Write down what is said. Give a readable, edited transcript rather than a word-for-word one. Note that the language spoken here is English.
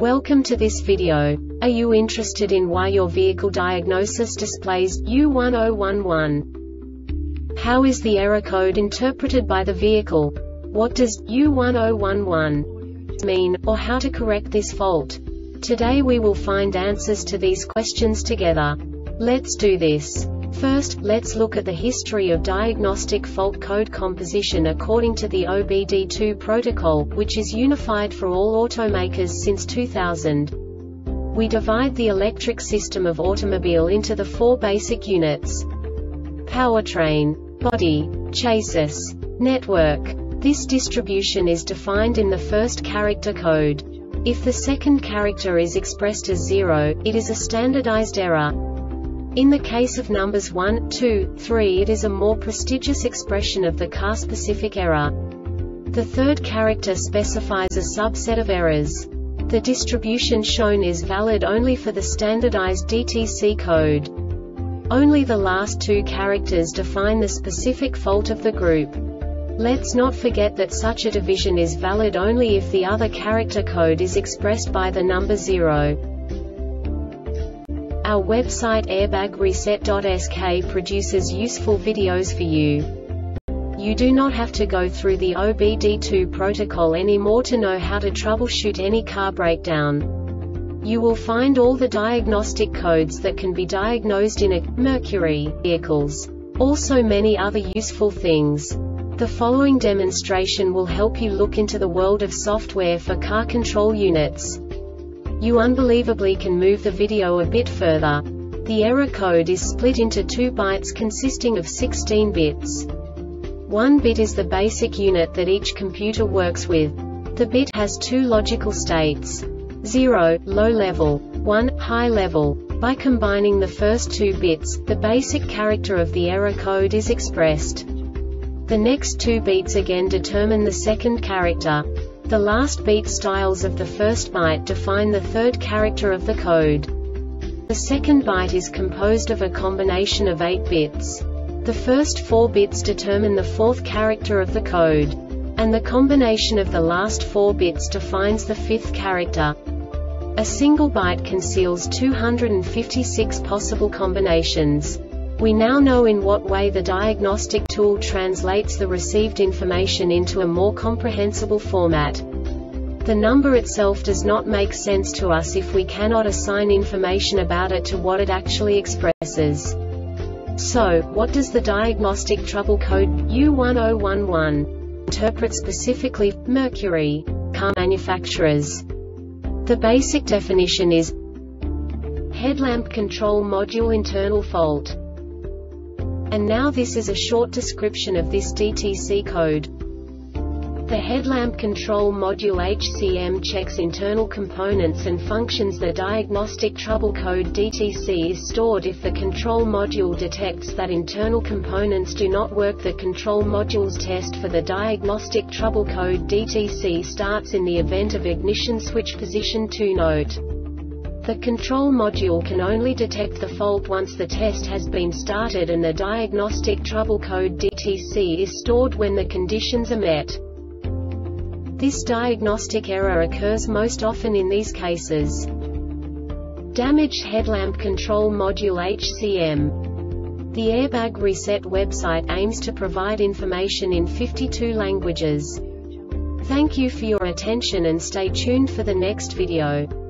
Welcome to this video. Are you interested in why your vehicle diagnosis displays U1011? How is the error code interpreted by the vehicle? What does U1011 mean, or how to correct this fault? Today we will find answers to these questions together. Let's do this. First, let's look at the history of diagnostic fault code composition according to the OBD2 protocol, which is unified for all automakers since 2000. We divide the electric system of automobile into the four basic units: powertrain, body, chassis, network. This distribution is defined in the first character code. If the second character is expressed as 0, it is a standardized error. In the case of numbers 1, 2, 3, it is a more prestigious expression of the car-specific error. The third character specifies a subset of errors. The distribution shown is valid only for the standardized DTC code. Only the last two characters define the specific fault of the group. Let's not forget that such a division is valid only if the other character code is expressed by the number 0. Our website airbagreset.sk produces useful videos for you. You do not have to go through the OBD2 protocol anymore to know how to troubleshoot any car breakdown. You will find all the diagnostic codes that can be diagnosed in a Mercury vehicles. Also many other useful things. The following demonstration will help you look into the world of software for car control units. You unbelievably can move the video a bit further. The error code is split into 2 bytes consisting of 16 bits. 1 bit is the basic unit that each computer works with. The bit has 2 logical states: 0, low level, 1, high level. By combining the first 2 bits, the basic character of the error code is expressed. The next 2 beats again determine the second character. The last beat styles of the first byte define the third character of the code. The second byte is composed of a combination of 8 bits. The first 4 bits determine the fourth character of the code. And the combination of the last 4 bits defines the fifth character. A single byte conceals 256 possible combinations. We now know in what way the diagnostic tool translates the received information into a more comprehensible format. The number itself does not make sense to us if we cannot assign information about it to what it actually expresses. So, what does the diagnostic trouble code U1011 interpret specifically for Mercury car manufacturers? The basic definition is headlamp control module internal fault. And now this is a short description of this DTC code. The headlamp control module HCM checks internal components and functions. The diagnostic trouble code DTC is stored if the control module detects that internal components do not work. The control module's test for the diagnostic trouble code DTC starts in the event of ignition switch position 2. Note: the control module can only detect the fault once the test has been started, and the diagnostic trouble code DTC is stored when the conditions are met. This diagnostic error occurs most often in these cases: damaged headlamp control module HCM. The Airbag Reset website aims to provide information in 52 languages. Thank you for your attention and stay tuned for the next video.